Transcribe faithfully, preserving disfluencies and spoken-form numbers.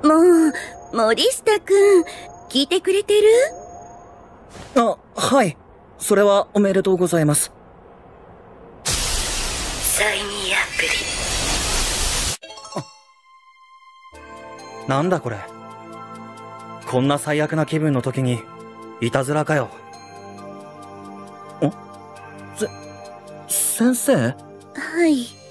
もう、森下くん、聞いてくれてる？ あ、はい。それはおめでとうございます。 催眠アプリ。なんだこれ。こんな最悪な気分の時に、いたずらかよ。ん？せ、先生？ はい。